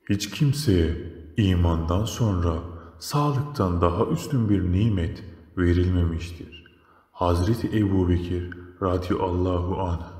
Hiç kimseye imandan sonra sağlıktan daha üstün bir nimet verilmemiştir. Hazreti Ebubekir radıyallahu anh.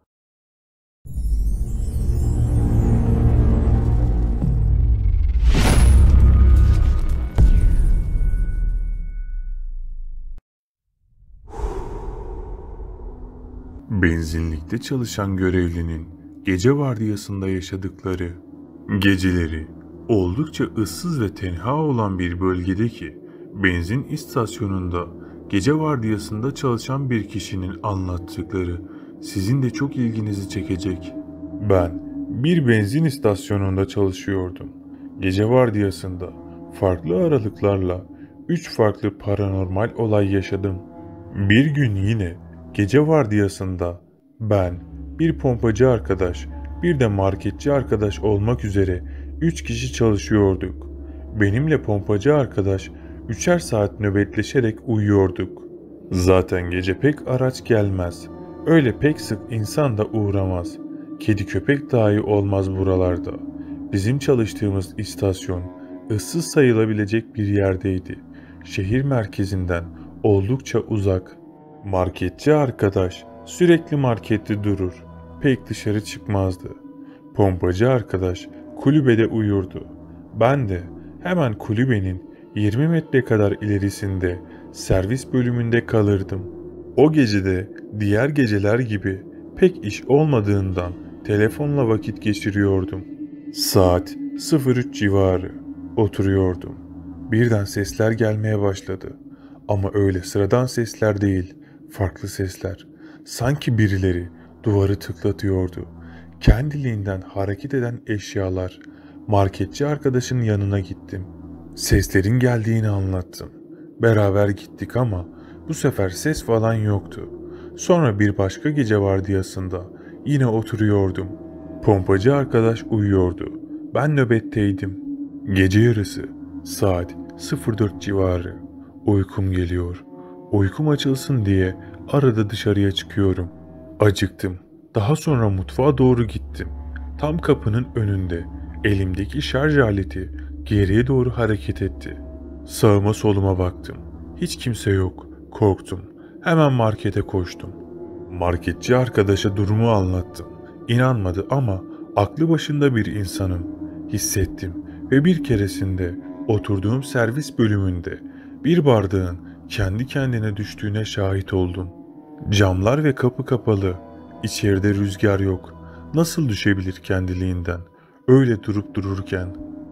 Benzinlikte çalışan görevlinin gece vardiyasında yaşadıkları, geceleri oldukça ıssız ve tenha olan bir bölgedeki benzin istasyonunda gece vardiyasında çalışan bir kişinin anlattıkları sizin de çok ilginizi çekecek. Ben bir benzin istasyonunda çalışıyordum. Gece vardiyasında farklı aralıklarla 3 farklı paranormal olay yaşadım. Bir gün yine gece vardiyasında ben, bir pompacı arkadaş, bir de marketçi arkadaş olmak üzere 3 kişi çalışıyorduk. Benimle pompacı arkadaş 3'er saat nöbetleşerek uyuyorduk. Zaten gece pek araç gelmez. Öyle pek sık insan da uğramaz. Kedi köpek dahi olmaz buralarda. Bizim çalıştığımız istasyon ıssız sayılabilecek bir yerdeydi. Şehir merkezinden oldukça uzak. Marketçi arkadaş sürekli markette durur. Pek dışarı çıkmazdı. Pompacı arkadaş kulübede uyurdu. Ben de hemen kulübenin 20 metre kadar ilerisinde servis bölümünde kalırdım. O gece de diğer geceler gibi pek iş olmadığından telefonla vakit geçiriyordum. Saat 03 civarı oturuyordum. Birden sesler gelmeye başladı. Ama öyle sıradan sesler değil, farklı sesler. Sanki birileri duvarı tıklatıyordu. Kendiliğinden hareket eden eşyalar. Marketçi arkadaşın yanına gittim. Seslerin geldiğini anlattım. Beraber gittik ama bu sefer ses falan yoktu. Sonra bir başka gece vardiyasında yine oturuyordum. Pompacı arkadaş uyuyordu. Ben nöbetteydim. Gece yarısı saat 04 civarı. Uykum geliyor. Uykum açılsın diye arada dışarıya çıkıyorum. Acıktım. Daha sonra mutfağa doğru gittim. Tam kapının önünde elimdeki şarj aleti geriye doğru hareket etti. Sağıma soluma baktım. Hiç kimse yok. Korktum. Hemen markete koştum. Marketçi arkadaşa durumu anlattım. İnanmadı ama aklı başında bir insanım. Hissettim ve bir keresinde oturduğum servis bölümünde bir bardağın kendi kendine düştüğüne şahit oldum. Camlar ve kapı kapalı. İçeride rüzgar yok. Nasıl düşebilir kendiliğinden? Öyle durup dururken.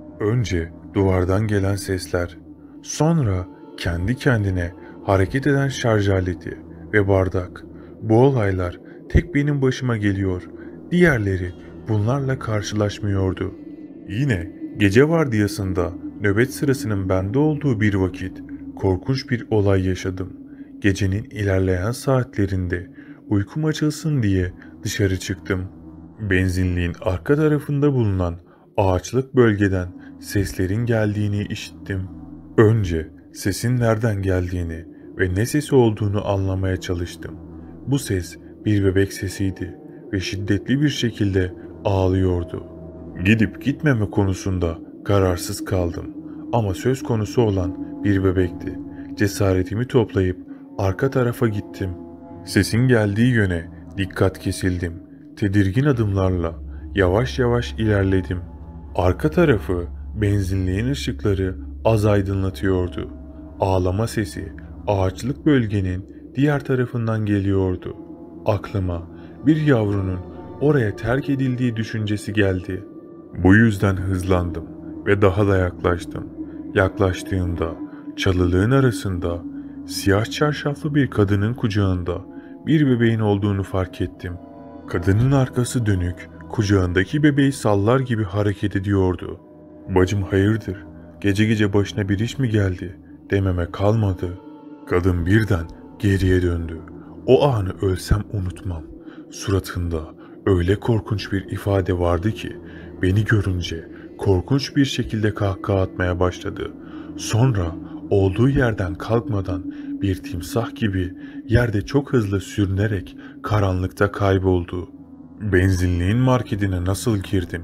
Önce duvardan gelen sesler. Sonra kendi kendine hareket eden şarj aleti ve bardak. Bu olaylar tek benim başıma geliyor. Diğerleri bunlarla karşılaşmıyordu. Yine gece vardiyasında nöbet sırasının bende olduğu bir vakit korkunç bir olay yaşadım. Gecenin ilerleyen saatlerinde uykum açılsın diye dışarı çıktım. Benzinliğin arka tarafında bulunan ağaçlık bölgeden seslerin geldiğini işittim. Önce sesin nereden geldiğini ve ne sesi olduğunu anlamaya çalıştım. Bu ses bir bebek sesiydi ve şiddetli bir şekilde ağlıyordu. Gidip gitmeme konusunda kararsız kaldım ama söz konusu olan bir bebekti. Cesaretimi toplayıp arka tarafa gittim. Sesin geldiği yöne dikkat kesildim. Tedirgin adımlarla yavaş yavaş ilerledim. Arka tarafı benzinliğin ışıkları az aydınlatıyordu. Ağlama sesi ağaçlık bölgenin diğer tarafından geliyordu. Aklıma bir yavrunun oraya terk edildiği düşüncesi geldi. Bu yüzden hızlandım ve daha da yaklaştım. Yaklaştığımda çalılığın arasında siyah çarşaflı bir kadının kucağında bir bebeğin olduğunu fark ettim. Kadının arkası dönük, kucağındaki bebeği sallar gibi hareket ediyordu. "Bacım hayırdır, gece gece başına bir iş mi geldi?" dememe kalmadı. Kadın birden geriye döndü. O anı ölsem unutmam. Suratında öyle korkunç bir ifade vardı ki beni görünce korkunç bir şekilde kahkaha atmaya başladı. Sonra olduğu yerden kalkmadan bir timsah gibi yerde çok hızlı sürünerek karanlıkta kayboldu. Benzinliğin marketine nasıl girdim?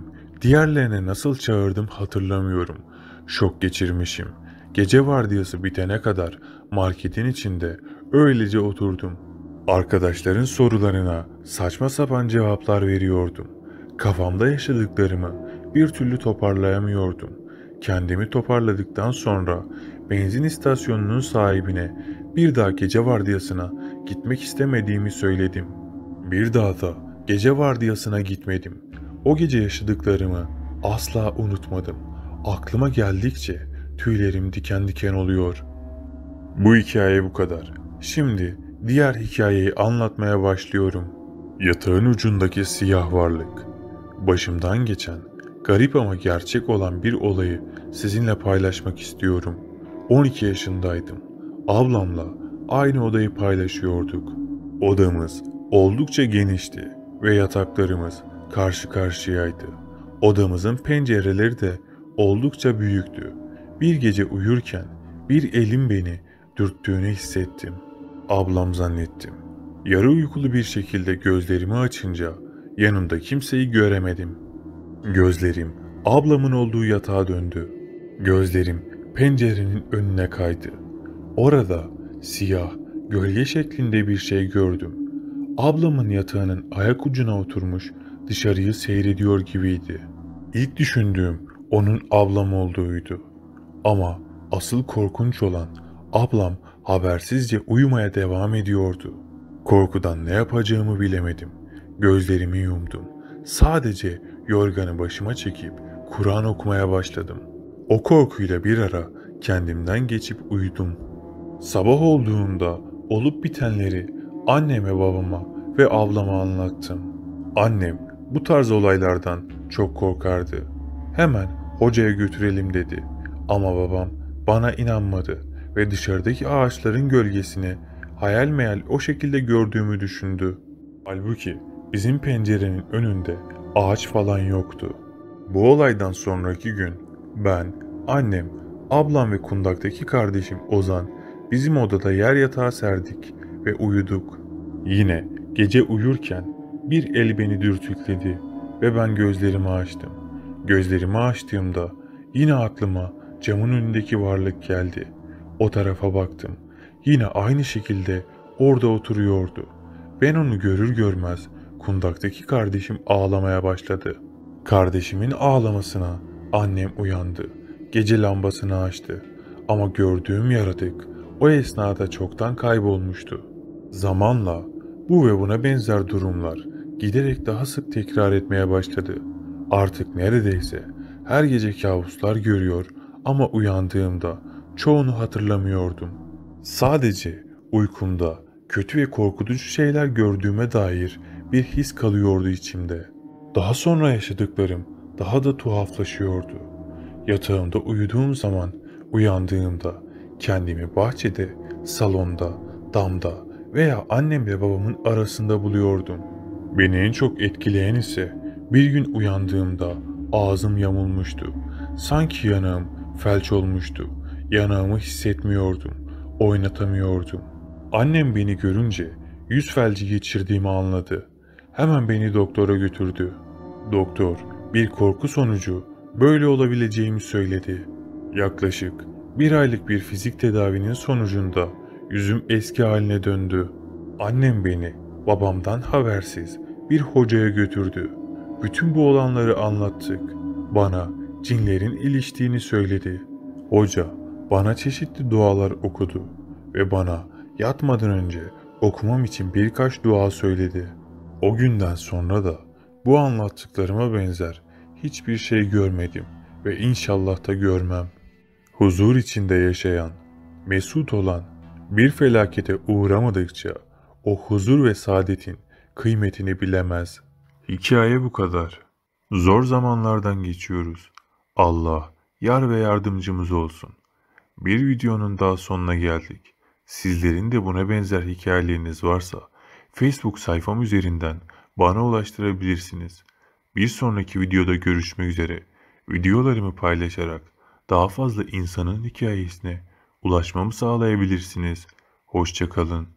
Diğerlerine nasıl çağırdım hatırlamıyorum. Şok geçirmişim. Gece vardiyası bitene kadar marketin içinde öylece oturdum. Arkadaşların sorularına saçma sapan cevaplar veriyordum. Kafamda yaşadıklarımı bir türlü toparlayamıyordum. Kendimi toparladıktan sonra benzin istasyonunun sahibine bir daha gece vardiyasına gitmek istemediğimi söyledim. Bir daha da gece vardiyasına gitmedim. O gece yaşadıklarımı asla unutmadım. Aklıma geldikçe tüylerim diken diken oluyor. Bu hikaye bu kadar. Şimdi diğer hikayeyi anlatmaya başlıyorum. Yatağın ucundaki siyah varlık. Başımdan geçen, garip ama gerçek olan bir olayı sizinle paylaşmak istiyorum. 12 yaşındaydım. Ablamla aynı odayı paylaşıyorduk. Odamız oldukça genişti ve yataklarımız karşı karşıyaydı. Odamızın pencereleri de oldukça büyüktü. Bir gece uyurken bir elin beni dürttüğünü hissettim. Ablam zannettim. Yarı uykulu bir şekilde gözlerimi açınca yanımda kimseyi göremedim. Gözlerim ablamın olduğu yatağa döndü. Gözlerim pencerenin önüne kaydı. Orada siyah, gölge şeklinde bir şey gördüm. Ablamın yatağının ayak ucuna oturmuş dışarıyı seyrediyor gibiydi. İlk düşündüğüm onun ablam olduğuydu. Ama asıl korkunç olan ablam habersizce uyumaya devam ediyordu. Korkudan ne yapacağımı bilemedim. Gözlerimi yumdum. Sadece yorganı başıma çekip Kur'an okumaya başladım. O korkuyla bir ara kendimden geçip uyudum. Sabah olduğunda olup bitenleri anneme, babama ve ablama anlattım. Annem bu tarz olaylardan çok korkardı. Hemen hocaya götürelim dedi. Ama babam bana inanmadı ve dışarıdaki ağaçların gölgesini hayal meyal o şekilde gördüğümü düşündü. Halbuki bizim pencerenin önünde ağaç falan yoktu. Bu olaydan sonraki gün ben, annem, ablam ve kundaktaki kardeşim Ozan bizim odada yer yatağı serdik ve uyuduk. Yine gece uyurken bir el beni dürtükledi ve ben gözlerimi açtım. Gözlerimi açtığımda yine aklıma camın önündeki varlık geldi. O tarafa baktım. Yine aynı şekilde orada oturuyordu. Ben onu görür görmez kundaktaki kardeşim ağlamaya başladı. Kardeşimin ağlamasına annem uyandı. Gece lambasını açtı. Ama gördüğüm yaratık o esnada çoktan kaybolmuştu. Zamanla bu ve buna benzer durumlar giderek daha sık tekrar etmeye başladı. Artık neredeyse her gece kabuslar görüyor ama uyandığımda çoğunu hatırlamıyordum. Sadece uykumda kötü ve korkutucu şeyler gördüğüme dair bir his kalıyordu içimde. Daha sonra yaşadıklarım daha da tuhaflaşıyordu. Yatağımda uyuduğum zaman uyandığımda kendimi bahçede, salonda, damda veya annemle babamın arasında buluyordum. Beni en çok etkileyen ise bir gün uyandığımda ağzım yamulmuştu. Sanki yanağım felç olmuştu. Yanağımı hissetmiyordum. Oynatamıyordum. Annem beni görünce yüz felci geçirdiğimi anladı. Hemen beni doktora götürdü. Doktor bir korku sonucu böyle olabileceğimi söyledi. Yaklaşık bir aylık bir fizik tedavinin sonucunda yüzüm eski haline döndü. Annem beni babamdan habersiz bir hocaya götürdü. Bütün bu olanları anlattık. Bana cinlerin iliştiğini söyledi. Hoca bana çeşitli dualar okudu ve bana yatmadan önce okumam için birkaç dua söyledi. O günden sonra da bu anlattıklarıma benzer hiçbir şey görmedim ve inşallah da görmem. Huzur içinde yaşayan, mesut olan, bir felakete uğramadıkça o huzur ve saadetin kıymetini bilemez. Hikaye bu kadar. Zor zamanlardan geçiyoruz. Allah yar ve yardımcımız olsun. Bir videonun daha sonuna geldik. Sizlerin de buna benzer hikayeleriniz varsa Facebook sayfam üzerinden bana ulaştırabilirsiniz. Bir sonraki videoda görüşmek üzere. Videolarımı paylaşarak daha fazla insanın hikayesine ulaşmamı sağlayabilirsiniz. Hoşça kalın.